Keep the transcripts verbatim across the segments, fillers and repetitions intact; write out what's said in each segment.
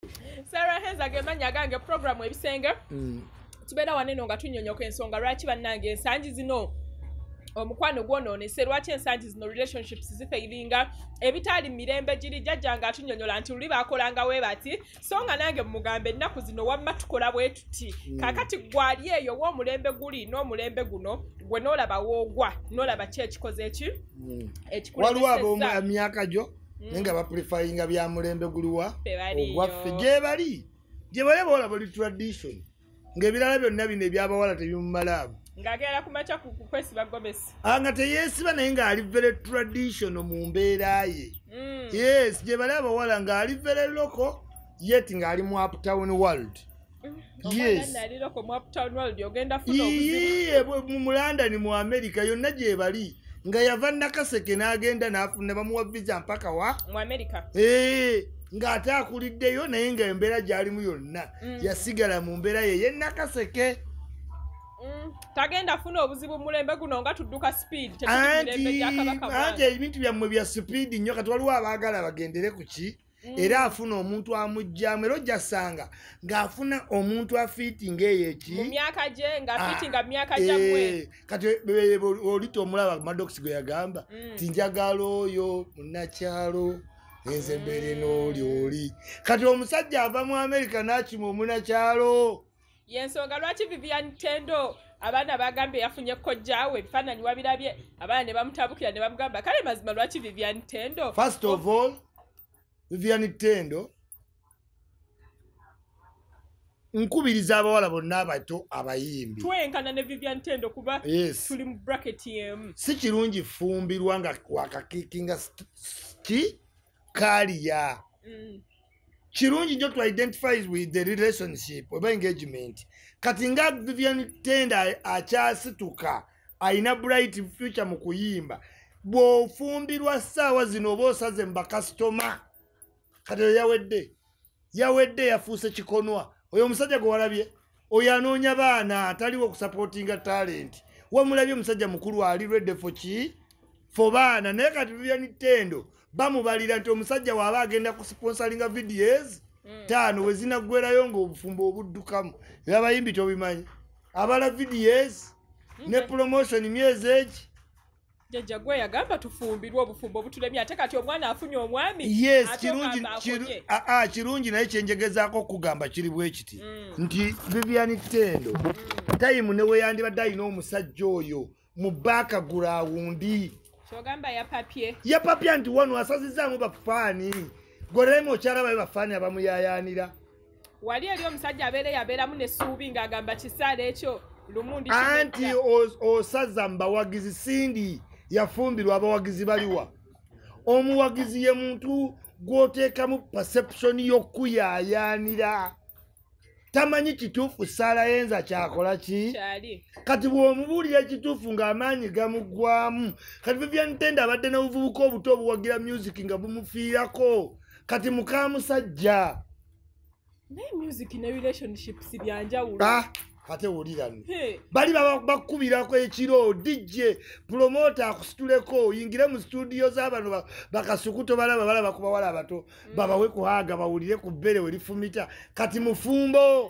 Sarah Henza gemanya gange program ebisenge tubera waneno nga tunyonyoka ensonga lwaki bannange ensangi zino omukwano gwononese lwaki ensangi zino relationships zifeiringa ebitali mirembe giri jajjanga atunyonyola nti luli bakolanga we bati so nga nange mugambe ennaku zino wamma tukola bwe tuti kakati gwali eyo w'omulembe guli n'omulembe guno gwe n'olaba woogwa n'olaba ki ekikoze eki waliwo ab'emyaka gyo nenga bapreferinga bya mulembe guliwa ogwaffe gye bali gye bali bawala bali tradition ng'ebirala byonna bino ebyabawala tebimumalaamu ngagera kumacha kukwesiba gomesi anga teyesiba naye ng'ali very traditional mu mbeera ye yes gye bali abawala ng'ali very local yet ng'ali mu uptown world yes mu London mu America yonna gye bali nga yava nakaseke n'agenda n'afuna bamuwa visa mpaka wa mu America eh ng'ate akuliddeyo naye ng'embeera gy'alimu yonna yasigala mu mbeera ye ye nakaseke. Mm. Tagenda funa obuzibu mulembe guno nga tudduka speed tetumirembe jakabaka anti ebintu byammwe bya speed nnyo kati waliwo abaagala bagendere ku ki era afuna omuntu amujjamu era ojjasanga ng'afuna omuntu afiitinga eyo eki mu myaka gye ng'afiitinga mu myaka gyammwe kati olita omulaba Maddox gwe yagamba ti njagala oyo munnakyalo enze mbeere n'oli oli kati omusajja ava mu America n'akima omunnakyalo yensonga lwaki Vivian Tendo abaana bagambye yafunye kojjaawe ebifaananyi wabirabye abaana ne bamutabukira ne bamugamba kale mazima lwaki Vivian Tendo. First of all Vivian Tendo nkubiriza abawala bonna abato abayimbi twenkana ne Vivian Tendo kuba yes. tuli mu bracket yemu si kirungi fumbirwa nga wakakikinga ki kaliya mm. Kirungi nyo to identify with the relationship oba engagement kati nga Vivian Tendo akyasituka aina bright future mu kuyimba bw'ofumbirwa ssaawa zino oba osaze mba customer kati yawedde yawedde yafuuse kikonwa oyo omusajja gwe walabye oyo anoonya baana ataliwo okusupportinga talent wamulabye omusajja mukulu ali ready for ki for baana naye kati Vivian Tendo bamubalira nti omusajja waaba agenda ku sponsoringa videos taano we zinaggwerayo ng'obufumbo obuddukamu era abayimbi tobimanyi abala videos ne promotion myezi egi jajja gwe yagamba tufumbirwe obufumbo obutulemye ate kati omwana afunye omwami yes kirungi aa kirungi naye kyenjegezaako okugamba kiri bwe kiti nti Vivian Tendo tayimu ne weyandibadde alina omusajja oyo mu background Chogamba ya papye. Ya papye nti wano asazizaamu bafaani. Goremu okyala babe bafaani abamuyayaanira. Wali ali omusajja abeere yabeeramu n'essuubi ng'agamba kisaala ekyo lumundi anti osaza mbawagizi sindi yafumbirwa abawagizi baliwa. Omuwagizi ye muntu gw'oteekamu perception y'okuyayaanira. Tamanyi kituufu Saala Yenza kyakola ki? Kyali. Kati bw'omubuulira ekituufu ng'amaanyi gamuggwamu. Kati Vivian Tendo abadde n'obuvubuka obuto obuwagira music nga bumufiirako. Kati muka musajja. Naye music ne relationships byanjawulo. Ah, ate wulirano. Hey. Bali bakubirako ekiro D J promoter akusituleko yingire mu studio z'abantu bakasukuto balaba balaba kuba wala abato mm. babawe kuhaga bawulire ku bbere we lifumita kati mufumbo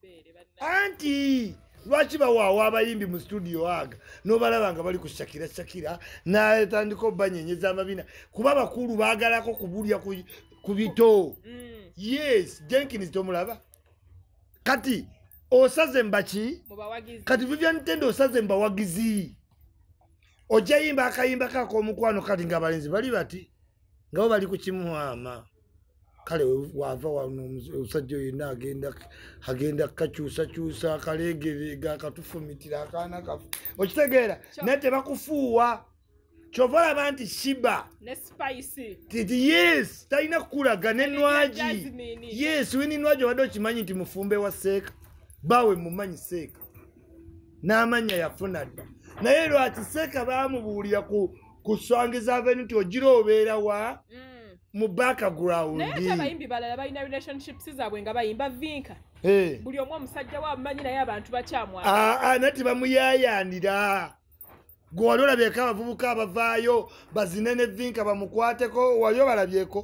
anti lwaki bawawa abayimbi mu studio aga n'obalaba nga bali ku Shakira Shakira n'atandika obanyenyeza amabina kuba bakulu baagalako kubulya ku bito mm. yes Jenkins tomulaba kati osaze mbaki kati Vivian Tendo osaze mbawagizi ojja yimba akayimba kako omukwano kati nga balenzi bali bati ngabo bali ku kimuhama kale wava wano omusajja oyo agenda agenda kakyusa kyusa akalegerega akatufumitira akaana kafu okitegeera naye tebakufuuwa kyova olaba nti shiba ne spicy titi yes talina kukulaga n'enwaji yes wini nwaji obadde okimanyi nti mufumbe wa seeka bawe mumanyi seeka n'amanya yafuna dda naye lwaki seeka baamubuulira ku kuswangiza aveni nti ogira obeera wa mu background naye ate abayimbi balala balina relationships zaabwe nga bayimba vinka buli omu omusajja wa mumanyi naye abantu bakyamwaa nati bamuyayaanira gwe wali olabyeko abavubuka abavaayo bazine ne vinka bamukwateko wali obalabyeko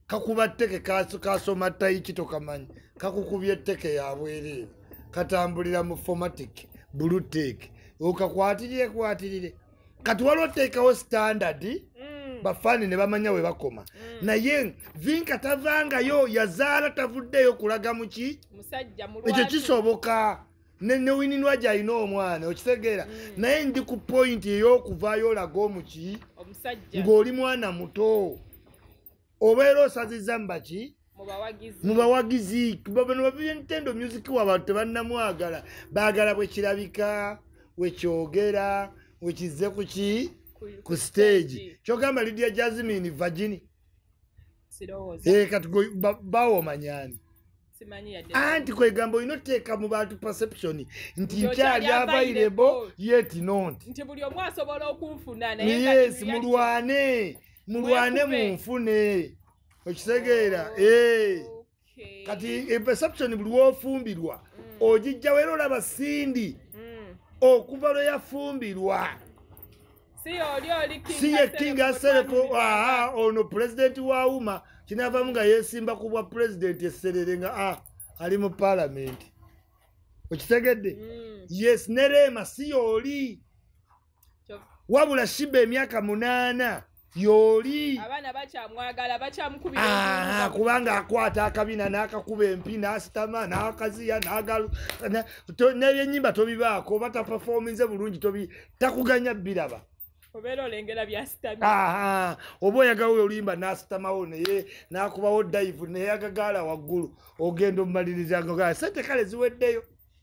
kakuba tteke kasoma tayiki tokamanyi kakukubye tteke yabwereere katambulira mu formatic blutek okakwatirire kwatirire kati waliwo teekawo standard bafaani ne bamanya we bakoma naye vinka tavangayo yazaala tavuddeyo kulaga muki ekyo kisoboka newininwa gyalina omwana okitegeera naye ndi ku pointi ey'okuvaayo olaga omuki ng'oli mwana muto obeera osazizza mubaki mu bawagizi bano Vivian Tendo music w'abantu tebannamwagala baagala bwe kirabika we kyogera we kizze ku ki ku stage kyogamba Lydia Jasmine Virginia eh kati bawo manyani anti kwegamba olina oteeka mu bantu perception nti nkyali available yet not nti buli omu asobola okunfuna naye yes mulwane mulwane munfune okitegeera eh kati perception buli wofumbirwa ogijja wera olaba Sindi okuva lwe yafumbirwa siye king aserefo aha ono president wa uma kinavamu nga yesimba kubwa president eserere nga ah ali mu parliament okitegedde yes nerema si yoli wabula shiba emyaka munana yoli abana bachamwagala bachamukubira ah kubanga akwata akabina n'akakuba empi n'asitama n'akaziya n'agalu n'ebyenyimba tobibaako bata performance bulungi tobi takuganya biraba obero olengera bya sitami aha obo yagawe olimba n'asitamawo naye n'akubawo dive naye agagala waggulu ogenda omumaliriza ngo sente kale ziweddeyo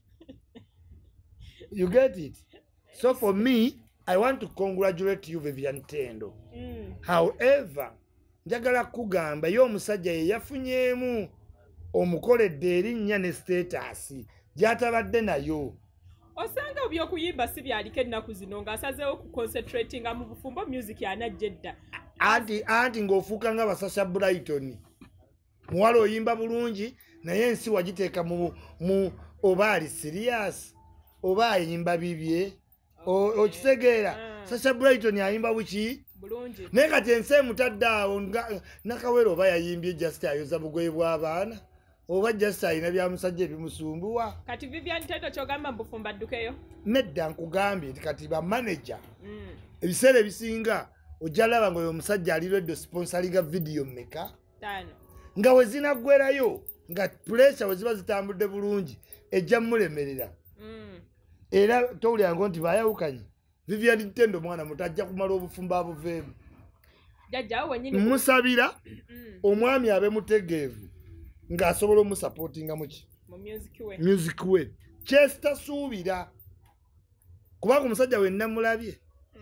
you get it so for me I want to congratulate you Vivian Tendo. Mm. However, njagala kugamba yo omusajja ye yafunyeemu omukoledde erinnya ne status gyatabadde nayo. Osanga by'okuyimba si byaliko ennaku zino ng'asazeewo ku concentratinga mu bufumbo music yanajjedda. Anti anti ng'ofuuka nga Basasha Brighton. Muwala oyimba bulungi naye ensi wagiteeka mu mu oba ali serious oba ayimba bibye. Okitegeera Sasha Brighton ayimba buki bulungi naye kati ensi emutadde awo nakawero oba yayimbye just ayoza bugoye bw'abaana oba just ayina byamusajja ebimusumbuwa kati Vivian Tendo kyogamba mbufumba ddukeyo nedda nkugambye nti kati ba manager ebiseera ebisinga ojja laba nga oyo omusajja alirwedde sponsoringa video mmeka tano nga we zinaggwerayo nga pressure we ziba zitambudde bulungi ejja mmulemerera era towulyango nti bayawukanye Vivian Tendo mwana mutajja kumala obufumba abuveemu jajja wenyini musabira omwami abe mutegeevu ng'asobola omusupportinga muki mu music we music we Chester suubira kubanga omusajja we nnamulabye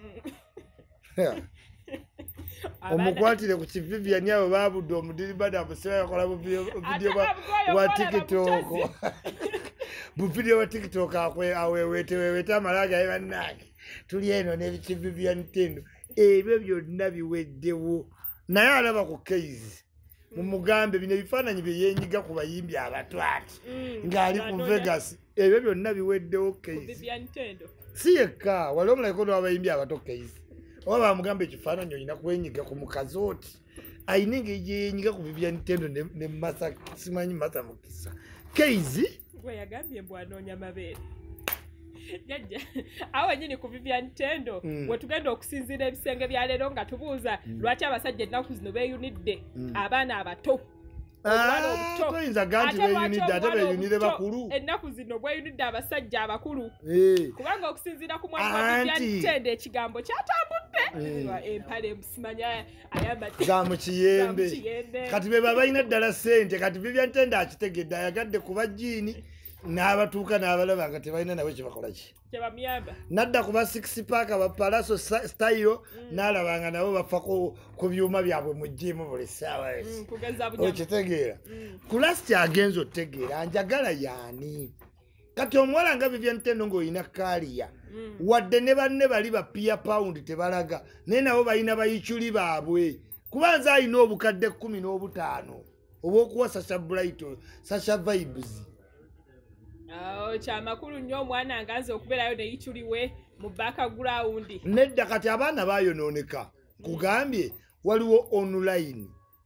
omukwatire ku kivivian abo baabudde omudiribada amusira yakola video wa TikTok buvideo wa TikTok akwe awewete wewete amalaga ebannange tuli eno n'ebiki Vivian Tendo ebyo byonna biweddewo naye alaba ku case mu mugambe bino ebifaananyi bye yenyiga ku bayimbi abatwati ng'ali ku Vegas ebyo byonna biweddewo case si yekka waliwo omulayiko n'abayimbi abato case oba bamugambe ekifaananyi olina kwenyiga ku mukazi oti ayina engeri yenyiga ku Vivian Tendo ne Masa simanyi Masa Mukisa case gwe yagambye mbw anoonya mabeere jajja awo nyini ku Vivian Tendo we tugenda okusinziira ebisenge bya leero nga tubuuza lwaki abasajja ennaku zino beeyunidde abaana abato toyinza ganti beeyunidde ate beeyunire bakulu ennaku zino bweyunidde abasajja abakulu kubanga okusinziira ku mwami wa Vivian Tendo ekigambo kyatambudde empale simanya ayambadde za mu kiyembe kati be babalina ddala ssente kati Vivian Tendo akitegedde ayagadde kuba jiini n'abatuuka n'abalaba nga tebalina nabo kyebakola ki kyebamuyamba nadda kuba six pack ba palaso style n'alaba nga nabo bafa ku byuma byabwe mu jiimu buli ssaawa esi okitegeera ku lasti agenza otegeera njagala yaani kati omuwala nga Vivian Tendo ng'olina kaaliya wadde ne banne bali ba pia pound tebalaga naye nabo balina bayikyuli baabwe kubanza alina obukadde kkumi n'obutaano obw'okuwa Sasha Brighton Sasha Vibes awo kyamakulu nnyo omwana nganze okubeerayo neyikyuliwe mu background nedda kati abaana baayonooneka kugambye waliwo online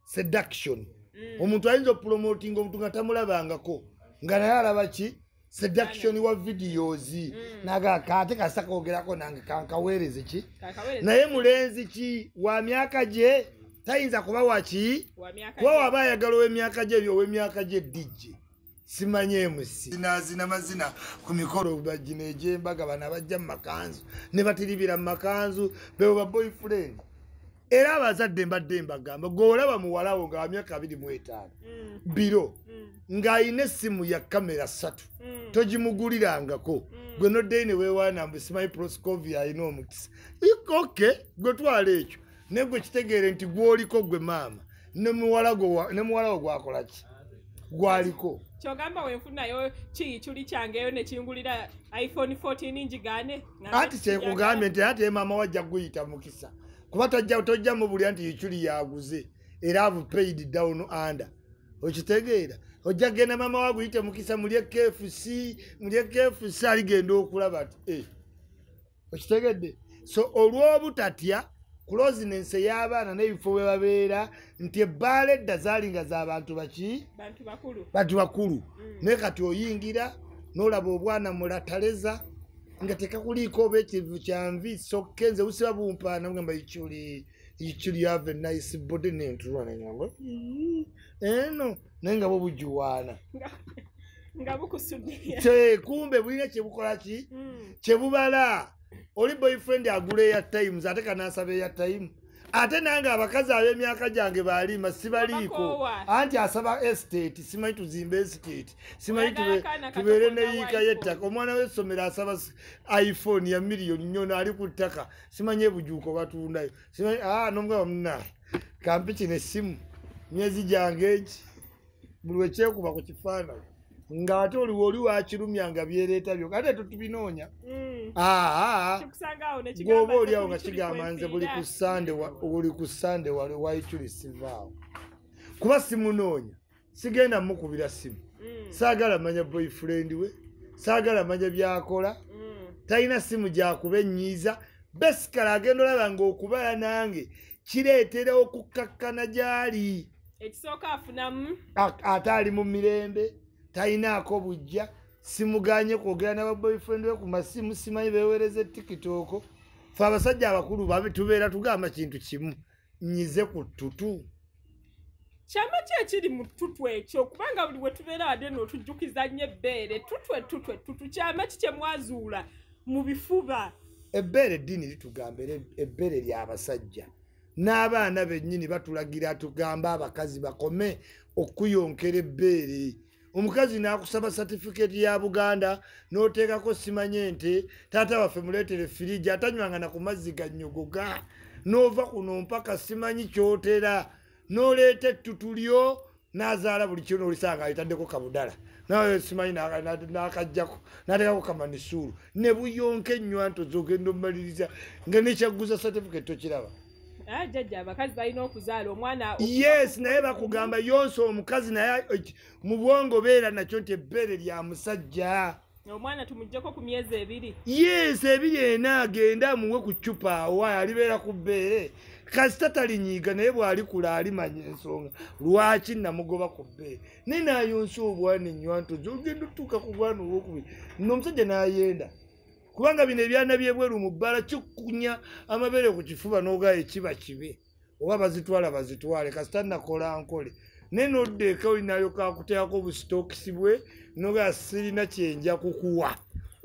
seduction omuntu ayinza okupromotinga omuntu nga tamulabangako nga naye alaba ki seduction wa videos naga kate kasakogerako nange kankaweereze ki naye mulenzi ki wa myaka gye tayinza kuba waki kuba waba ayagala ow'emyaka gye ebyo ow'emyaka gye dijje simanye musi zinazina mazina ku mikolo bagina egyembaga bana bajja mu makanzu ne batiribira mu makanzu bewo ba boyfriend era abazadde mbadde mbagamba gweolaba muwalawo nga wa myaka abiri mu etaano biro ng'ayina essimu ya kamera ssatu togimugulirangako gwe noddeyi ne weewaana mbu simanyi proscovia alina omukisa oke gwe twala ekyo naye gwe kitegeere nti gwoliko gwe maama ne muwalawo gwakola ki gwaliko kyogamba wenfunayo kiyituli kyangeyo nekingulira iphone fourteen njigane ati kyekugambye nti ate maama wajja guyita mukisa kuba tojja mubulya nti yiculi yaguze era have paid down under okitegeera ojja genda maama waguyite mukisa mulye K F C mulye K F C aligenda okulaba ti eh okitegedde so olw'obutatya closeness y'abaana n'ebifo we babeera nti ebbaala edda zaalinga z'abantu baki bantu bakulu naye kati oyingira n'olaba obwana mulataleza nga tekakuliiko oba ekivu kyanvi so Kenzo busiba bumpaana ngamba ikyuli ikyuli have a nice body n'entulwana ngamba eno naye nga bo bujuwaana nga bukusuddiya kye kumbe bulina kye bukola ki kye bubala oli boyfriend agula ya times ate kanasaba ya time ate nange abakazi ab'emyaka gyange balima sibaliiko anti asaba estate simanyi tuzimba estate simanyi tubeere neyiika y'ettaka omwana w'essomero asaba iphone ya miliyoni nyono ali ku ttaka simanyi ebujuuko batundayo simanyi aa nomugaba munaye kampi kino essimu myezi gyange eki buli wekyekuba ku kifaananyi nga ate oliwo oli wakirumyanga byereeta byo ate tutubinoonya gwoba oliawo nga kigamba nze buli ku sande buli ku sande wali wayiculisivaawo kuba simunoonya sigenda mukubira simu saagala manya boyfriend we saagala manya byakola talina simu gyakuba ennyiiza besikala agenda olaba ngaokubala nange kireetera okukkakkana gy'ali ekisooka afunamu ate ali mu mirembe talinaako bujja simuganye kwogera n'aba boyfriend we ku masimu simanyi beewereza tikitooko fe abasajja abakulu babe tubeera tugamba kintu kimu nyize ku ttutu kyama ki ekiri mu ttutu ekyo kubanga buli we tubeera wadde n'otujjukiza nnyo ebbeere tutwe tutwe tutu kyama ki kye mwazuula mu bifuba ebbeere eddiini litugamba ebbeere ly'abasajja n'abaana bennyini batulagira tugamba abakazi bakome okuyonkera ebbeere omukazi n'akusaba certificate ya Buganda n'oteekako simanye nte taata waffe muleetere firiji atanywanga na ku mazzi gannyogoga n'ova kuno mpaka simanyi kyotera n'oleeta ettutu lyo n'azaala buli kyo n'olisanga alitaddeko kabudala nawe simanyi n'akajjako n'ateekako kamanisuulu ne buyonka ennywanto z'ogenda omaliriza nga nekyagguza certificate tokiraba jjajja abakazi balina okuzaala omwana yes naye bakugamba yonsa omukazi naye mu bwongo beera nakyo nti ebbeere lya musajja omwana tumuggyeko ku myezi ebiri yes ebiri ena agenda amuwe ku ccupa awo alibeera ku bbeere kasita talinyiiga naye bw'alikula alimanya ensonga lwaki namugoba ku bbeere naye naayonsa obwana ennywantozi ogenda otuuka ku bwana obwokubiri n'omusajja n'ayenda kubanga bino ebyana byebweru mu bbala kikunya amabeere ku kifuba n'ogaye kiba kibe oba bazitwala bazitwale kasita nakola nkole naye n'oddeeka olinayo kakuteekako obusitookisi bwe n'ogaya sirina kyenja kukuwa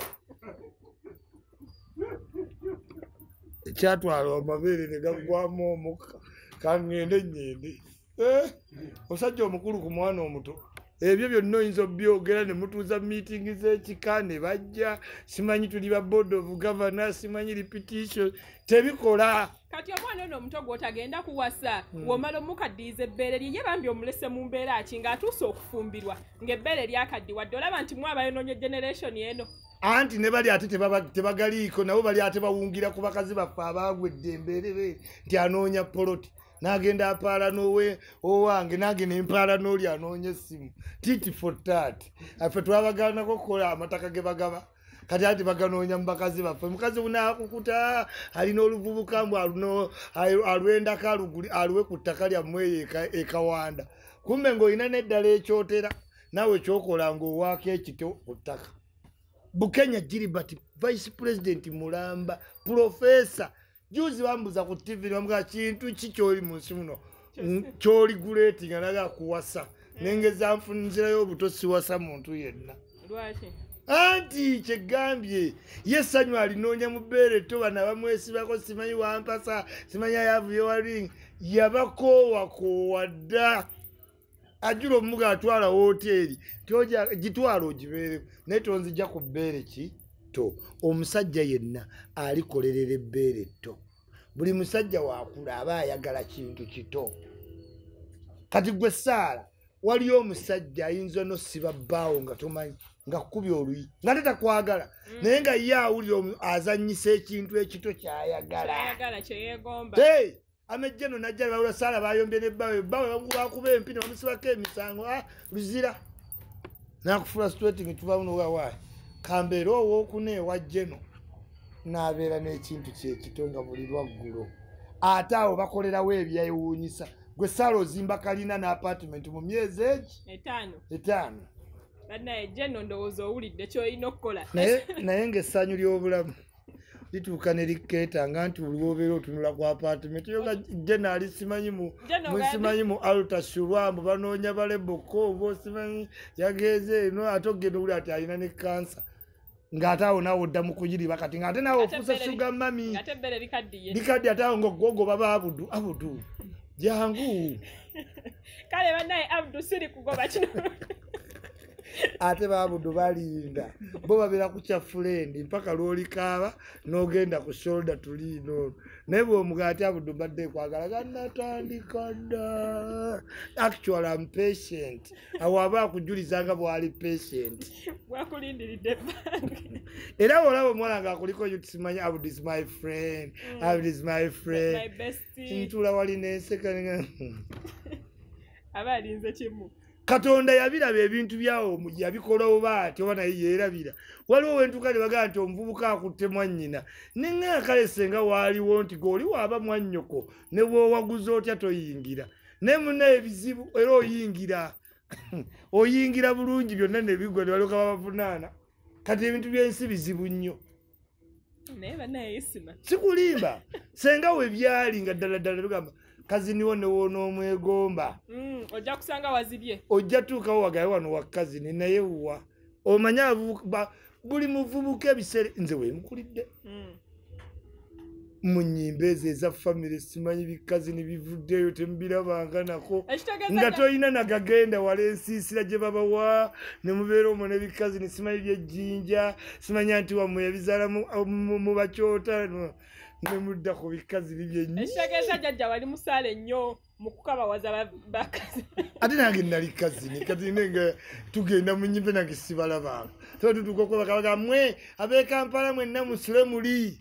ekyatwala amabeere ne gaggwamu omukka kaŋŋende nnyende omusajja omukulu ku mwana omuto ebyo byonna oyinza obyogera ne mutuuza meeting z'ekika ne bajja simanyi tuli ba board of governor simanyi repetition tebikola kati omwana ono omuto gw'otagenda kuwasa womala omukaddiyiza ebbeere lye ye bambi omulese mu mbeera ki ng'atuusa okufumbirwa ng'ebbeere lyakaddiwadde olaba nti mwabayonoonye generation eno anti ne bali ate tebagaliiko nabo bali ate bawungira ku bakazi baffe abaagwedde embeerere nti anoonya poloti n'agenda apaala n'owe owange nange nempaala n'oli anoonya essimu titi for tat affe twabagaanako kukola amataka ge bagaba kati ati baganoonya mu bakazi baffe mukazi bunaakukuta alina oluvubuka mbu aluno alwendako aluwe ku ttaka lyammwe ekawanda kumbe ng'olina n'eddala ekyotera naawe kyokola ng'owaako ekito ku ttaka Bukenya Gilbert vice president mulamba professor juzi bambuza ku T V bambuga kintu kikyoli mu nsi muno kyoli guletinga naga kuwasa nengeza nfunzirayo obutosi wasa muntu yenna lwaki anti kyegambye yesanyu alinoonya mu bbeere to bana bamwesibako simanyi wampasa simanyi ayavuye wali yabakoowa dda ajula omuga atwala hoteri toja gitwala ogibeere naye tonzija ku bbeere ki to omusajja yenna alikolerera ebbeere to buli musajja wakula aba ayagala kintu kito kati gwe Saala waliyo omusajja ayinza nosiba bbaawo nga tomanyi nga kubya oluyi nga tetakwagala naye nga ye awulira azannyisa ekintu ekito kyayagala amejja no najja bawula Saala bayombye nebbawe ebbawe bakuba empina bamusibako emisango luzira nakufrustrating tubamuno wawayi kambeera owookuna ewajjeno n'abeera n'ekintu kyekito nga buli lwaggulo ate awo bakolerawo ebyewuunyisa gwe Saala ozimba kalina n'apartment mu myezi egi etaano etaano naye jeno ndowooza owulidde ky'olina okukola naye ng'essanyu ly'obulamu lituuka ne likkeetanga nti olwobeera otunula ku apartment yoga jena ali simanyi mu simanyi mu alutasurwambu banoonya baleboko oba osimanyi yageeze eno ate ogenda owuli ati alina ne kansa ng'ate awo naawe oddamu kugiriba kati ng'ate naawe ofuusa suga mami likaddi ate awo ng'ogogoba baabudu abudu jangu kale bannaye abudu siri kugoba kino ate baabudu balinda bo babeera ku kya fulendi mpaka lwolikaaba n'ogenda ku shoulder tuliino naye bw'omuga ate abudu badde kwagala ganatandika dda actual am patient awo aba akujulizanga bw'ali patient bwakulindiridde bange era bw'olaba omuwala ng'akuliko yo tusimanyi abudu is my friend abudu is my friend ntula wali n'enseka aba alinze kimu Katonda yabiraba ebintu byawo yabikola oba ati oba naye yeerabira waliwo wentuka ne bagamba nti omuvubuka akutte mwannyina neŋŋaa kale senga waaliwo nti g'oli waaba mwannyoko ne bw'owaguza otya toyingira naye munnaye ebizibu era oyingira oyingira bulungi byonna ne bigwa ne balyoka babavunaana kati ebintu by'ensi bizibu nnyo naye bannaye Isma sikulimba senga we byali nga ddala ddala bigamba kazini wone w'onoomwegomba ojja kusanga wazibye ojja tuukawo wagaye wano wa kazini naye wa omanya buli muvubuka ebiseera nze weemukulidde mu nnyimba ezo eza famire simanyi bikazini bivuddeyo temubirabanga nako nga toyina nagagenda wala ensiisira gye babawa ne mubeera omwo n'ebikazini simanyi byejjinja simanya nti wammwe yabizaala mu bakyota nemudda ku bikazini byenyi ekitegeeza jjajja wali musaale nnyo mu kukabawaza bakazi ate nange nali kazini kazini nga tugenda mu nnyimbe nange sibalabanga so tutuuka okwebakabaga mmwe ab'e Kampala mwenna musule muli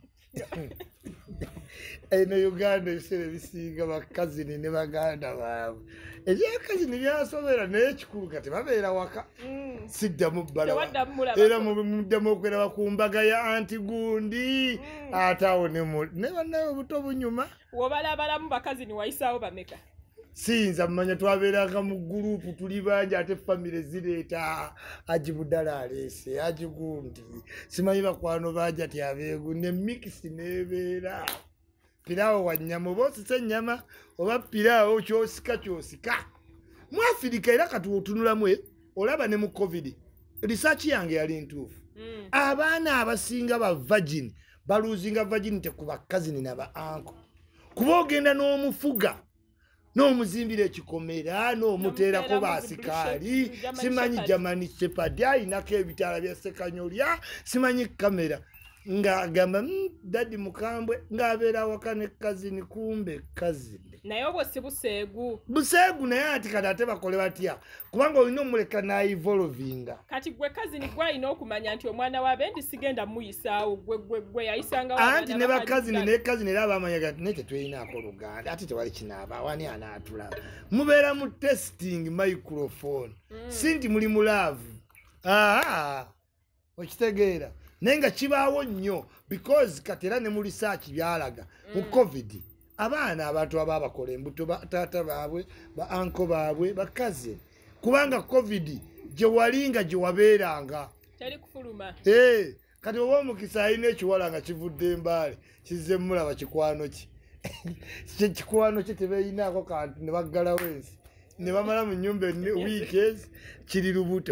eno Uganda ebiseera ebisinga bakazini ne baganda baabwe ebyakazini byasobera naye ekikulu kati babeera waka siddamu bbala era muddamu okweraba ku mbaga ya anti gundi ate awo ne bannaye obuto bunyuma wobalabalamu bakazini wayisaawo bameka siyinza mmanya twabeeranga mu gurupu tuli bangi ate famire zireeta agibudala Aleese agigundi simanyi bakwano bangi ati abeegu ne mikisi neebeera piraawo wa nnyama oba osisa ennyama oba piraawo kyosika kyosika mu Afirika era kati otunulamu olaba ne mu covid research yange yali ntuufu abaana abasinga ba virgin baluuzinga virginity ku bakazini naba anko kuba ogenda n'omufuga n'omuzimbira ekikomera n'omuteerako baasikaali simanyi Germany Shepherd ayinako ebitaala bya sekanyolya simanyi kamera ng'agamba dadi mukambwe ng'abeera awaka ne kazini kumbe kazini naye obwo si buseegu buseegu naye ati kati ate bakole batya kubanga olina omuleka n'aevolvinga kati gwe kazini gwalina okumanya nti omwana waabendi sigenda muyisaawo gwe yayisangawo anti ne bakazini naye kazini era abamanyaga naye tetweyinaako oluganda ate tewali kinaaba awani anaatulaba mubeera mu testing microphone si nti muli mu laavu aa okitegeera naye nga kibaawo nnyo because katera ne mu research byalaga mu covid abaana abantu ababakola embuto taata baabwe ba anko baabwe bakaze kubanga covid gye walinga gye wabeeranga teri kufuluma eh kati oba omukisa alina ekiwala nga kivudde embaale kizze mulaba kikwano ki kikwano ki tebeyinaako kantu ne baggalawo ensi ne bamala mu nnyumba weekends kiri lubuto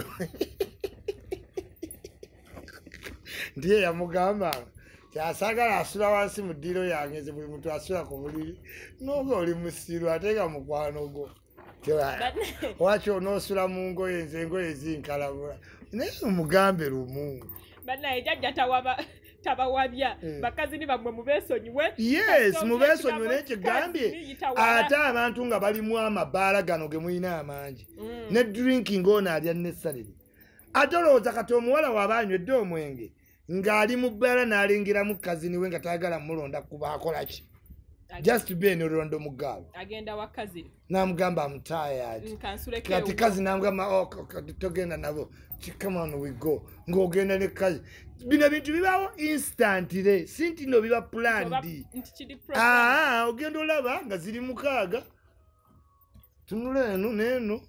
ndiye yamugambanga kyasagala asula wansi mu ddiiro yange nze buli muntu asula ku buliri nooga oli musiru ate nga mukwano gwo waki onoosula mu ngoye nze engoye zinkalabula naye omugambe lumu bannaye jjajja tawaba tabawabya bakazi ni bamwe mubeesonyiwe yes mubeesonyiwe naye kigambye ate abantu nga balimu amabaala gano ge mulina amangi ne drinking ono alya nessaliri ate olowooza kati omuwala waaba anywedde omwenge ng'ali mu bbaala n'alengeramu kazini we nga taagala mulonda kuba akola ki just be enorondo mugaalo agenda wa kazini n'amugamba amutired kati kazi n'amugamba togenda nabo come on we go ng'ogenda ne kazi bino bintu bibaawo instantly si nti no biba planned aa ogenda olaba nga ziri mukaaga tunula eno n'eno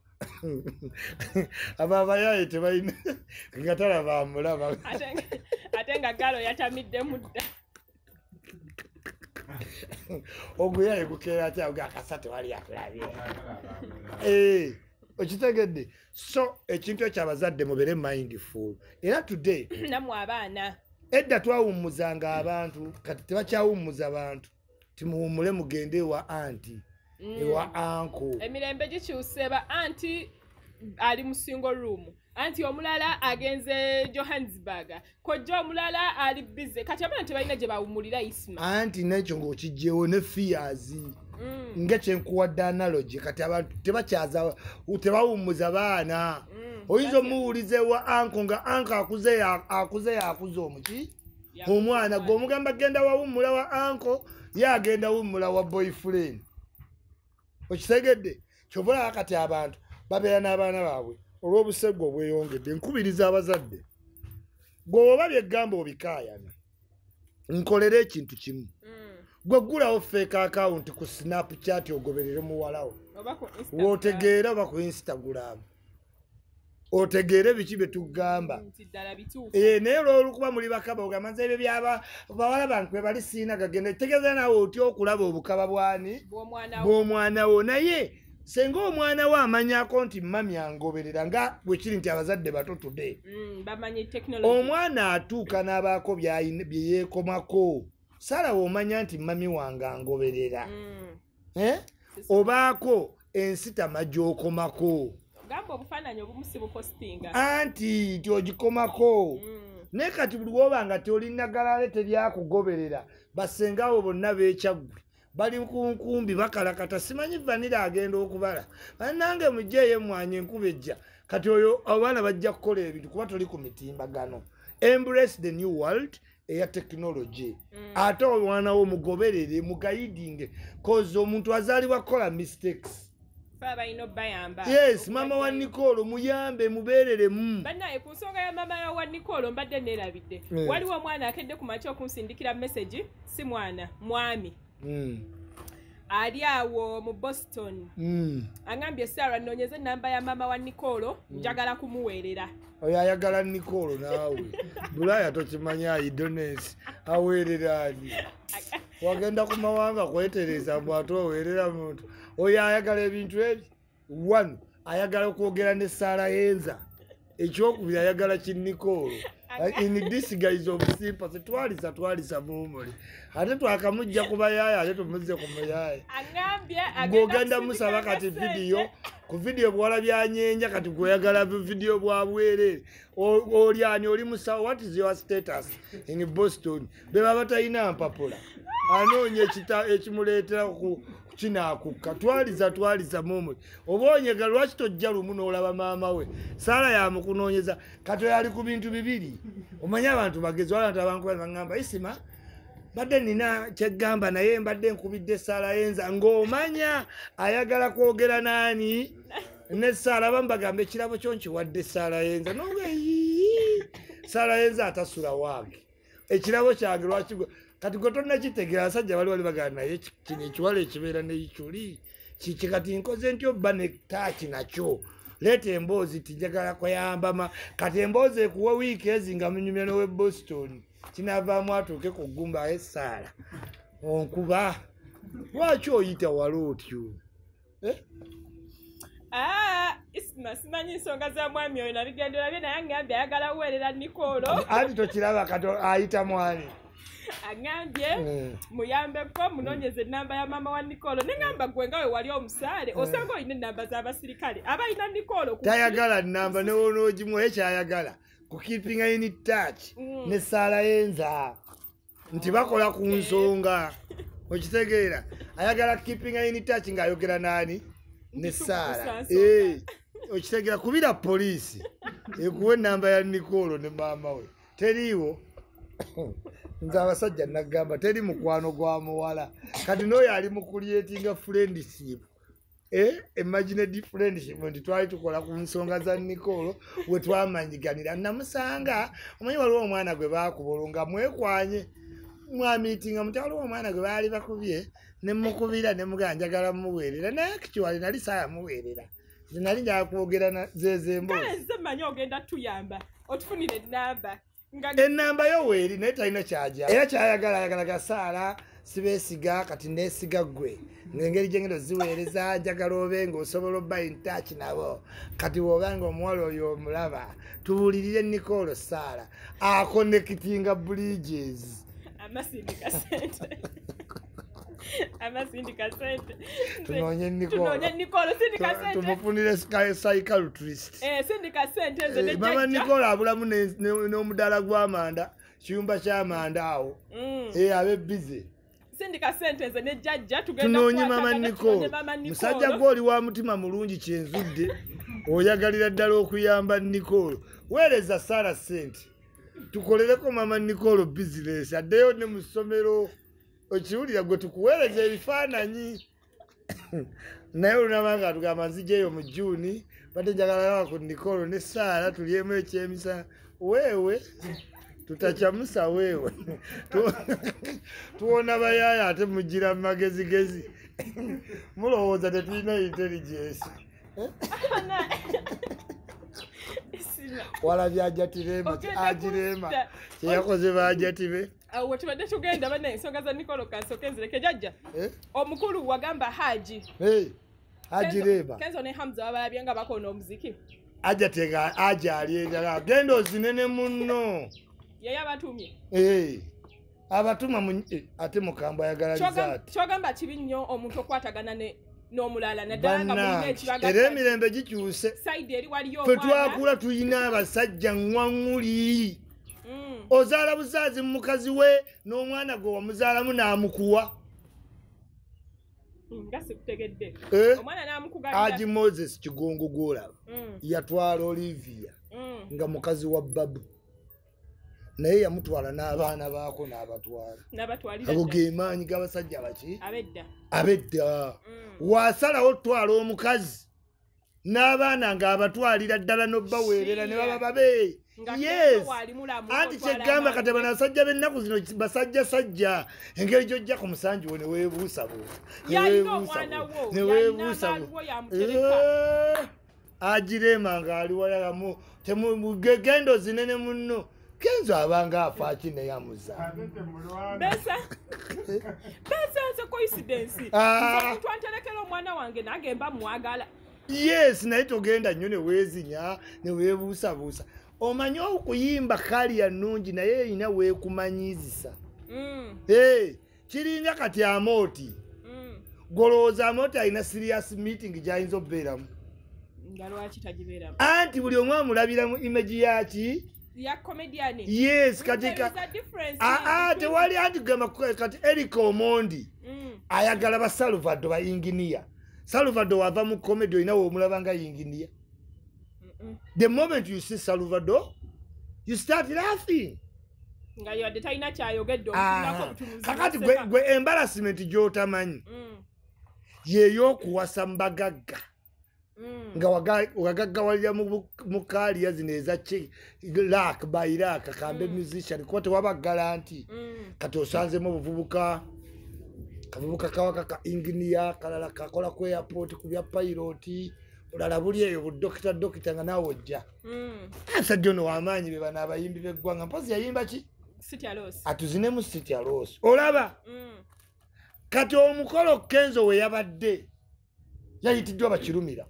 aba abayaye tebalina nga talaba amulaba ate nga galo yatamidde mudda oguyaye gukeera atya oga akasate wali akulabye eh okitegedde so ekintu ekyabazadde mubere mindful era today namwe abaana edda twawummuzanga abantu kati tebakyawummuza abantu timuwummule mugende wa anti ewa anko emirembe gikyuse ba anti ali mu single room anti omulala agenze Johannesburg kojja omulala ali busy kati abana tebalina gye bawumulira Isma anti nekyo ng'okijjewo ne fears nga kyenkuwadde analogy kati abantu tebakyaza tebawummuza baana oyinza omuwulize wa anko nga anko akuze akuze yakuze omuki omwana gw'omugamba genda wawummula wa anko ye agenda wummula wa boyfriend okitegedde kyovula kati abantu babeera n'abaana baabwe olw'obusego obweyongedde nkubiriza abazadde gwe oba byeggamba obikaayana nkolera ekintu kimu gwe ggulawo fake account ku snapchat ogoberere muwalawo wootegeera oba ku instagram otegeere biki bye tugamba naye olwolukuba muli bakaba ogamba nze ebyo byaba bawala bankwe bali siina gagenda tegeeza nawe otya okulaba obukaba bwani bw'omwana wo naye senga omwana we amanyako nti mami angoberera nga bwe kiri nti abazadde bato today omwana atuuka n'abaako bye yeekomako salawo omanya nti mami wange angoberera obaako ensitama gy'okomako anti nti ogikomako naye kati buli woba nga tolina galale teryakugoberera basengawo bonna beekyaggwe bali ku nkumbi bakalakata simanyi vanira agenda okubala nange mujjeeyo mwanye enkuba ejja kati oyo abaana bajja kukola ebintu kuba toli ku mitimbagano embrace the new world eya technology ate omwana wo mugoberere mugayidinge cause omuntu azaalibwa kukola mistakes yes mama wa Nicole muyambe mubeereremu bannaye ku nsonga ya mama wa Nicole mbadde neerabidde waliwo omwana akedde ku makya okunsindikira message si mwana mwami ali awo mu Boston angambye Sarah nonyeze namba ya mama wa Nicole njagala kumuweerera oyo ayagala Nicole naawe bulaya tokimanya ayidones aweerera ali wagenda ku mawanga kwetereza bw'ate oweerera muntu oyo ayagala ebintu ebyo one ayagala okwogera ne Sarah yenza ekyokubiri ayagala ki Nicole in disguise of sympathy twalisa twalisa mumuli ate twakamujja kuba yaaya ate tumuzze ku muyaaya ng'ogenda musaba kati vidiyo ku vidiyo bwala byanyenya kati gweyagala vidiyo bwa bwerere olyani oli musawo what is your status in Boston beba batalina mpapula anoonya ekimuleetera kinaakuka twaliza twaliza mumuli oba onyega lwaki tojja lumu n'olaba maama we Sarah yamukunoonyeza kati yali ku bintu bibiri omanye abantu bagezi wala abankuba bangamba Isma badde nina kyeggamba naye mbadde nkubidde Sarah yenza ng'omanya ayagala kwogera naani ne Sarah bambagambe ekirabo kyo nkiwadde Sarah yenza noge Salayenza atasula wange ekirabo kyange lwaki kati gwe tonnakitegeera abasajja bali wali bagana naye kino ekiwala ekibeera nekikyuli kiki kati nkoze ntyo bba nekitaaki nakyo leeta emboozi tijagala kuyambama kati emboozi ekuwa wiiki ezi nga munyumya nowe Boston kinavaamu atuuke ku ggumba esaala onkuba lwaki oyita wala otyo eh? Ah, Isma simanyi nsonga za mwami oyo nabigendera bye naye ngambye ayagala kuweerera Nikolo anti tokiraba kati ayita mwani angambye muyambeko munoonyeze ennamba ya maama wa Nikolo nengamba gwe nga we wali omusaale osanga olina ennamba z'abasirikale abalina Nikolo tayagala nnamba newonoogimu ekyayagala kukeepinga in touch ne Salayenza nti bakola ku nsonga okitegeera ayagala keepinga in touch ng'ayogera naani ne Sala eh okitegeera kubira poliisi ekuwa ennamba ya Nikolo ne maama we teriiwo nze abasajja nagamba teri mukwano gwa muwala kati n'oyo ali mu creating friendship eh imagined friendship nti twali tukola ku nsonga za Nikolo we twamanyiganira namusanga omanyi waliwo omwana gwe baakubulunga mwekwanye mwamitinga muti waliwo omwana gwe baali bakubye ne mukubira ne muganjagala muweerera naye actually nali saaya muweerera nali njagala kwogera zezembo nze mmanyi ogenda tuyamba otufunire ennamba ennamba yo weeri naye talina kyaja era kyayagala ayagala gasaala sibeesiga kati neesiga ggwe ng'engeri gyengendo ziweereza njagala obe ng'osobola obba in touch nabo kati bw'oba ng'omuwala oyo omulaba tubuulirire Nikolo Saala akonekitinga bridges amasindika sente amasindika sente tunoonye Nikolo tunoonye Nikolo sindika sente tumufunire psychiatrist eh sindika sente nze ne mama Nikolo abulamu n'omudaala gw'amanda kiyumba ky'amanda awo eh abe busy sindika sente nze ne jjajja tugenda tunoonye mama Nikolo musajja gw'oli wa mutima mulungi kyenzudde oyagalira ddala okuyamba Nikolo weereza Sala sente tukolereko mama Nikolo business addeyo ne mu ssomero okiwulira gwe tukuweereza ebifaananyi naye olunamanga tugamba nzijeeyo mu Juni badde njagala nawa ku Nikolo ne Sala tulyemu ekyemisa weewe tutacyamusa weewe tuwona bayaaya ate mugira magezigezi mulowooza tetulina intelligence walabye ajatirema agirema kyeyakoze baajatibe awo tubadde tugenda bana ensonga za Nikolo kansokenzereke jajja omukulu wagamba Haji agirema Kenzo ne Hamza babalabye nga bakoona omuziki ajatega ajali endala genda ozinene munno yeye abatumye eh abatuma ate mukamba ayagala bizaati kyogamba kibi nnyo omuntu okwatagana ne n'omulala naddala nga mulina ekibaga era emirembe gikyuse saidi eri waliyo omwana ffe twakula tuyina abasajja ŋŋwaŋŋuli ozaala busaazi mu mukazi we n'omwana gwe wamuzaalamu n'amukuwa nga sikutegedde omwana n'amukugalira Haji Moses Kigongo gw'olaba yatwala Olivia nga mukazi wa Babu naye yamutwala n'abaana baako n'abatwala ago ge maanyi g'abasajja baki abedda abedda wasalawo twala omukazi n'abaana ng'abatwalira ddala n'obbaweerera ne baba babe yes anti kyegamba kati bano abasajja b'ennaku zino basajja sajja engeri gy'ojja ku musanji we ne weebuusabuusa ne weebuusabuusa agirema ng'ali walamu temugendo zinene munno Kenzo abanga afaaki ne yamuza besa besa nse coincidence nze twanterekera omwana wange nagemba mwagala yes naye togenda nnyo ne weezinya ne weebuusabuusa omanyi okuyimba kali ya nnungi naye erina weekumanyizisa hey, kiringa kati Amooti golowooza Amooti alina serious meeting gy'ayinza okubeeramu anti buli omu amulabiramu imagi yaki ya comedian yes katika ah ah tewali anti gamba kati Eric Omondi ayagala ba Salvador ba engineer Salvador wava mu comedy ina wo mulabanga engineer the moment you see Salvador you start laughing nga yo de taina kyayogedde omutunako butunuzi kakati gwe gwe embarrassment gy'otamanyi ye yokuwasa mbagagga nga wagaggawalira mu kaaliya zino eza lak by lak kambe musician kuba tewaba garanti kati osanzemu obuvubuka kavubuka kawaka ka inginia kalala kakola ku airport ku bya piloti olala buli eyo budokita dokita nga nawe ojja asajja ono w'amaanyi be bano abayimbi b'eggwanga mpozi yayimba ki atuzinemu City Alos olaba kati omukolo Kenzo we yabadde yayitiddwa bakirumira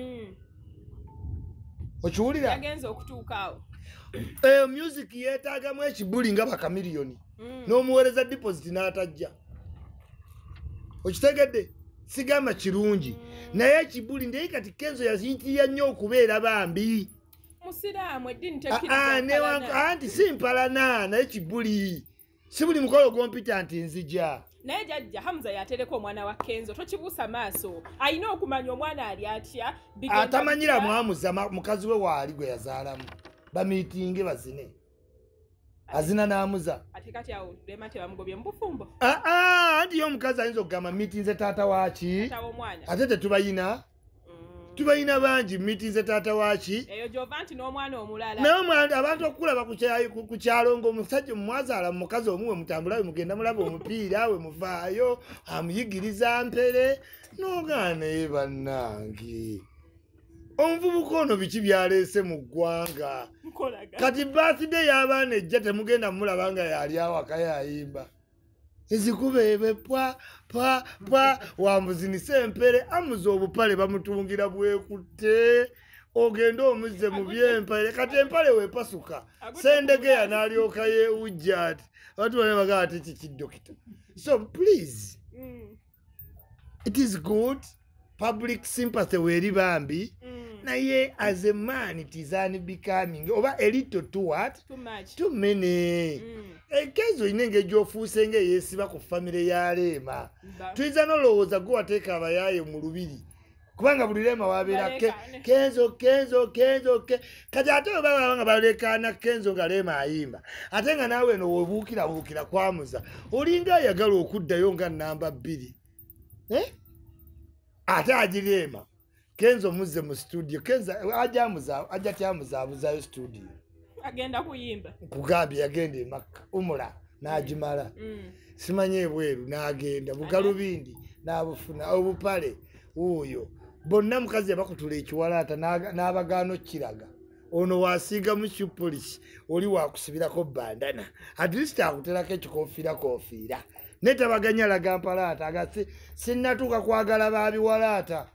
okiwulira yagenza okutuukaawo eyo music yeetaagamu ekibuli nga bakamiliyoni n'omuweereza deposit n'atajja okitegedde sigamba kirungi naye ekibuli naye kati Kenzo yaziyitirira nnyo okubeera bambi musiraamu eddiini tekkiriza anti si mpalana naye kibuli si buli mukolo gwompita nti nzija naye jajja Hamza yatereka omwana wa Kenzo tokibuusa maaso alina okumanya omwana ali atya atamanyira mwamuza mukazi we waali gwe yazaalamu bamiitinge bazine azina n'amuza ate kati awo lema tebamugobye mu bufumbo anti yo omukazi ayinza okugamba miitinze taata waaki ate tetubayina tubayina bangi miitinze taata waaki eyo gyova nti n'omwana omulala naye abantu okulaba ku kyalo ng'omusajja mwazaala mu mukazi omu we mutambula we mugenda mulaba omupiira we muvaayo amuyigiriza mpere n'ogaana naye bannange omuvubuka ono biki byaleese mu ggwanga kati birthday y'abaana ejja temugenda mulaba nga yali awaka yayimba ezikubeebe pwa pwa pwa wamuzinisa empere amuza obupale bamutungira bwekutte ogenda omuzze mu byempale kati empale wepasuka sendegeya n'alyoka yeewujja ati abantu bane bagaa ati kikidokita so please it is good public sympathy weeri bambi naye as a man it is unbecoming oba a little too what too much too many Kenzo inenge gyofuuse ng'eyeesiba ku famire ya Leema tuyinza n'olowooza gwe wateeka abayaaye mu lubiri kubanga buli Leema wabeera Kenzo Kenzo Kenzo kati ate bwe baba nga balekaana Kenzo nga Leema ayimba ate nga naawe eno webuukirabuukira kwamuza olinga ayagala okuddayo nga nnamba bbiri ate agi Leema Kenzo muzze mu studio Kenzo ajja tyamuzaabuzayo studio agenda kuyimba kugambye yagenda emakka umula n'agimala simanye ebweru n'agenda bugalubindi n'abufuna obupale wuuyo bonna mukazi yabakutula ekiwalaata n'abagaano kiraga ono wasiiga mu kipolisi oli wakusibirako bandana at least akuterako ekikofiira kofiira naye tabaganya laga mpalaata agasi sinnatuuka kwagala baabiwalaata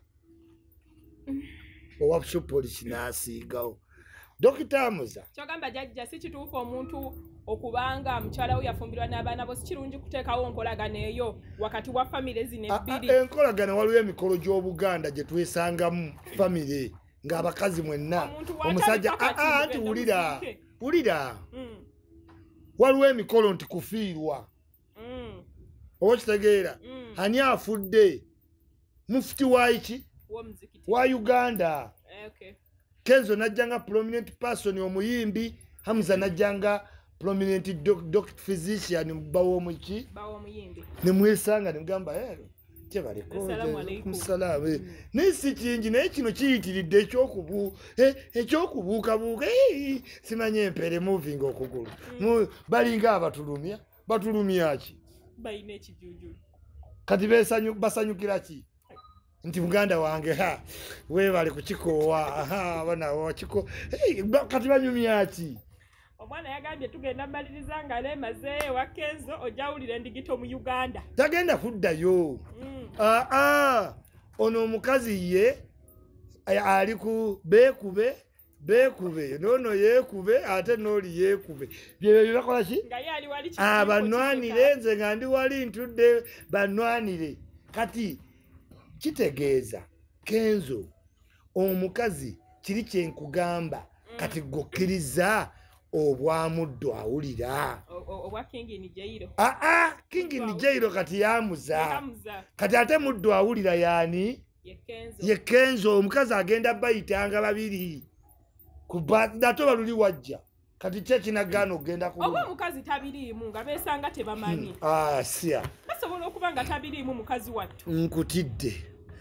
owa kipolisi n'asiigawo Dokita Hamza kyogamba jajja si kituufu omuntu okubanga mukyala we yafumbirwa n'abaana bo si kirungi kuteekawo nkolagana eyo wakati wa famire zino ebbiri enkolagana waliwo emikolo gy'Obuganda gye twesangamu famire ng'abakazi mwenna omusajja anti wulira wulira waliwo emikolo nti kufiirwa oba kitegeera ani afudde mufuti waiki wa Uganda Kenzo najjanga prominent person omuyimbi Hamza najjanga prominent doc physician bawo muki bawo muyimbi nemwesanga nemgamba ero kyebaleko musalamu nisi kingi naye kino kiyitiridde ekyokubu ekyokubuuka buuka simanye empere moving okugulu balinga abatulumya batulumya ki bayina ekijuju kati basanyukira ki nti muganda wange ha weebale kukikoowa aha bana wakiko kati banyumya ki omwana yagambye tugenda mmaliriza nga leemaze wa Kenzo ojawulira endigito mu Uganda tagenda kuddayo aa ono omukazi ye ali ku beekube beekube nono yeekube ate n'oli yeekube byebyo bakola ki banwanire nze nga ndi wali ntudde banwanire kati kitegeeza Kenzo omukazi kiri kyenkugamba kati gokkiriza obwamuddo awulira obwa King Jairo aa King Jairo kati yamuza kati ate muddo awulira yani ye Kenzo omukazi agenda bayitanga babiri kubato baluli wajja kati kye kinagaana ogenda ku oba omukazi tabiriimu nga beesanga tebamanyi ah sia basobola okuba nga tabiriimu mukazi wattu nkutidde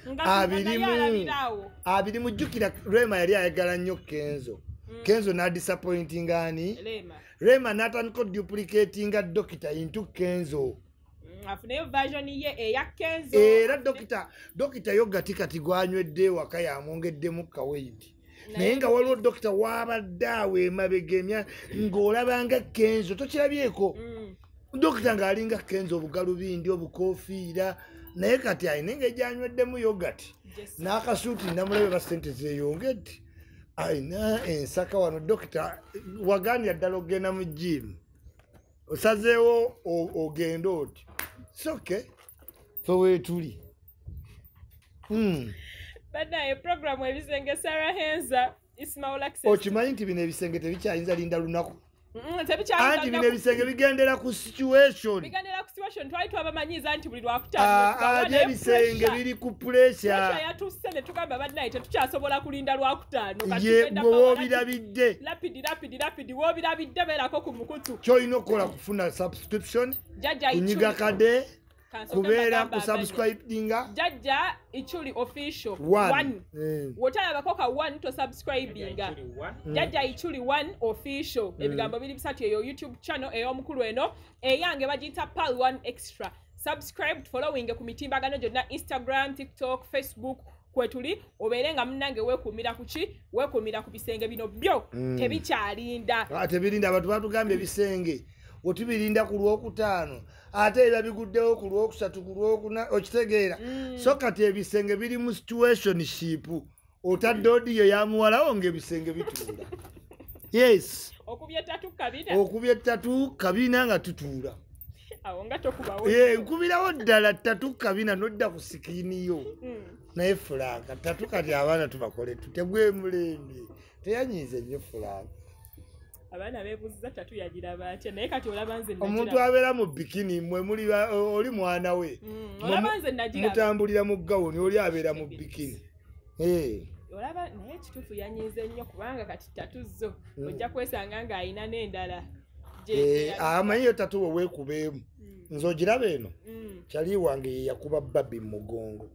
abirimu abiri mujjukira Rema yali ayagala nnyo Kenzo Kenzo na disappointing ani Rema natandika duplicatinga Doctor into Kenzo afuneyo version ye eya Kenzo era Doctor Doctor yo gati kati gwanywedde waka yamwongeddemu kaweight naye nga waliwo Doctor wabadde emabegemya ng'olabanga Kenzo tokirabyeko Doctor ng'alinga Kenzo obugalubindi obukofiira naye kati ayina engeri gyanyweddemu yogati n'akasuuti namulabe ba ssente zeeyongedde ayina ensaka wano Doctor wagaanira ddala okgenda mu gym osazeewo ogenda oti soke fe weetuli banaye programu ebisenge Sarah Hamza Isma Olaxess okimanyi nti bino ebisenge tebikyayinza linda lunaku anti bino ebisenge bigendera ku situation bigendera ku situation twali twabamanyiza nti buli lwakutaano ebisenge biri ku pressure yatusse ne tugamba banaye tetukyasobola kulinda lwakuttaano woobirabidde rapid rapid rapid woobirabidde beerako ku mukutu kyolina okukola kufuna subscription kunyiga kade kubeera ku subscribinga jajja ichuli official one wotalabako ka one to subscribinga jajja ichuli one official ebigambo biri bisatu eyo YouTube channel ey'omukulu eno eyange bagiyita pal one extra subscribe following ku mitimbagano gyonna Instagram TikTok Facebook kwetuli obeere nga munnange weekuumira ku ki weekuumira ku bisenge bino byo tebikyalinda tebirinda abantu batugambye ebisenge otubirinda ku lwokutaano ate era biguddewo ku lwokusatu ku lwokuna okitegeera so kati ebisenge biri mu situationship otadde odiyo yamuwalawo ng'ebisenge bituula yes okubye ttatu kabina okubye ttatu kabina nga tutuula awo nga tokubawo nkubirawo ddala ttatu kabina nodda ku sikiiniyo naye fulanka ttatu kati abaana tubakole tutegwe mulembe teyanyiize nnyo fulanka abaana beebuuziza ttatu yagiraba atya naye kati olaba nze omuntu abeera mu bikini mmwe muli oli mwana we olaba nze nagiraba mutambulira mu gawuni oli abeera mu bikini olaba naye ekituufu yanyiize nnyo kubanga kati ttatu zo ojja kwesanga ng'ayina n'endala amanyiyo ttatu we weekubeemu nze ogiraba eno kyali wange ye yakuba babi mu mugongo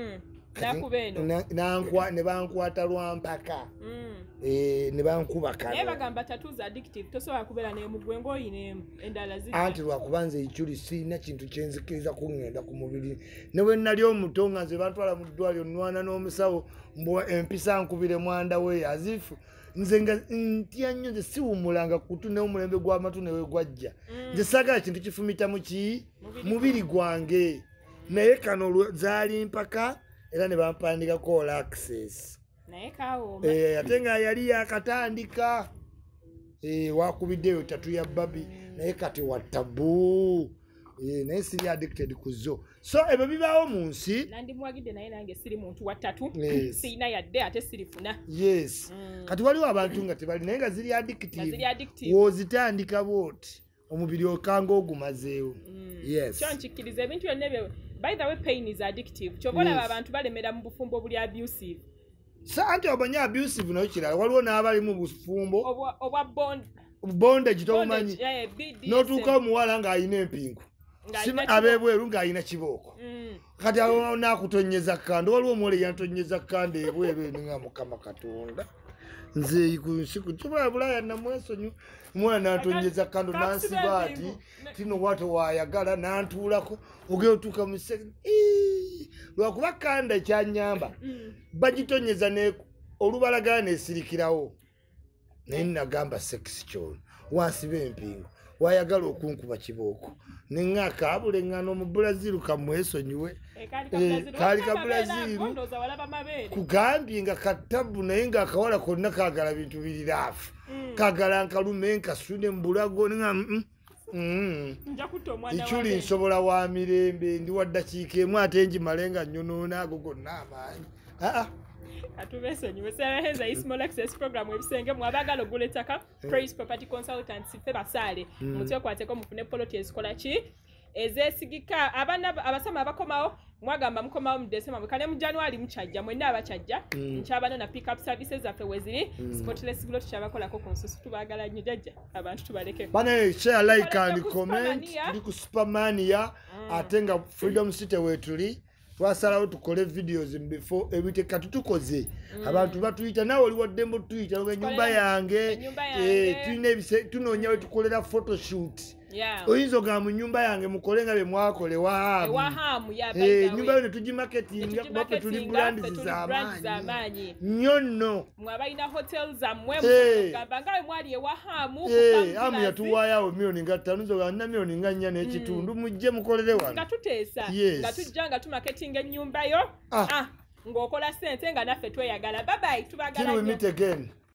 ne bankwata lwampaka ne bankuba kanaye bagamba tatuza addictive tosobola kubeera n'emugwe ng'oyinaemu endala ziri anti lwakuba nze ekyuli sirina kintu kyenzikiriza kuŋŋenda ku mubiri ne bwe nnali omuto nga nze bantwala mu ddwaliro nnwana n'omusawo mbu empisa nkubire mwanda we azifu nze nga ntya nnyo nze siwummulanga kutu n'omulembe gw'amatu newe gwajja nze saagala kintu kifumita mu ki mubiri gwange naye kano zaali mpaka era ne bampandikako Olaxess naye kawo ate nga yali yakatandika wakubiddeyo ttatu ya babi naye kati wattabu naye siri addicted ku zo so ebyo bibaawo mu nsi nandimuwagidde naye nange siri muntu wa ttatu sirina yadde ate sirifuna yes kati waliwo abantu nga tebali naye nga ziri addictive woozitandika bwoti omubiri okanga ogumazeewo yes kyo nkikkiriza ebintu byonna ebyo by the way pain is addictive kyoba olaba abantu balemera mu bufumbo obuli abusive anti obanya abusive nayo kirala waliwo n'abali mu bufumbo obwa bondage tobumanyi n'otuuka omuwala ng'ayina empingu abebweru ng'ayina kibooko kati naakutonyeza kando waliwo omuwala eyantonyeza kando ebweru eno nga mukama katonda nze ku nsi kutubala bulaya namwesonyu omwana n'antonyeza kando nansiba ati tino wato wayagala n'antuulako ogera otuuka mu kisenge lwakuba kanda ekyanyamba bagitonyeza olubalagala neesirikirawo naye nagamba sekisi kyono wansiba empingo wayagala okunkuba kibooko neŋŋaaka abuleŋŋana omu Brazil kamwesonyiwe kaali ka Brazil kugambye nga katabu naye ng'akawala konna kaagala bintu biriraafu kaagala nkalume nkasune mu bulago nga ikyuli nsobola wa mirembe ndi wa ddakiika emu ate njimale nga nyonoona ago gonna amaanyi atubesonyiwe Sarah Hamza Isma Olaxess program ebisenge mwabagala ogula ettaka Praise Property Consultants ffe basaale mutwekwateko mufune poloti ezikola ki ezeesigika abaana abasama abakomawo mwagamba mukomawo mu December kane mu January mukyajja mwenna abakyajja nkyabano na pick up services zaffe weziri spotless glow tukyabakolako ku nsusu tubaagala nnyo jajja abantu tubaleke bana share like and comment tuli ku Supermania ate nga Freedom City wetuli wasalawo tukole videos before ebiteka tutukoze abantu batuyita nawe oli waddembo tuyita nga ennyumba yange tulina ebise tunoonya we tukolera photoshoot oyinza ogamba mu nnyumba yange mukole nga bye mwakole wahamu ennyumba yo ne tugimarketinga kuba fe tuli brands z'amaanyi nnyo nno mwabalina hotel zammwe mugamba nga bwe mwali ewahamu hamu yatuwaayo awo miliyoni nga ttaano nzogamba nina miliyoni nga nnya n'ekitundu mujje mukolere wano nga tuteesa nga tujja nga tumarketinga ennyumba yo ng'okola ssente nga naffe tweyagala babayi tubagala till we meet again.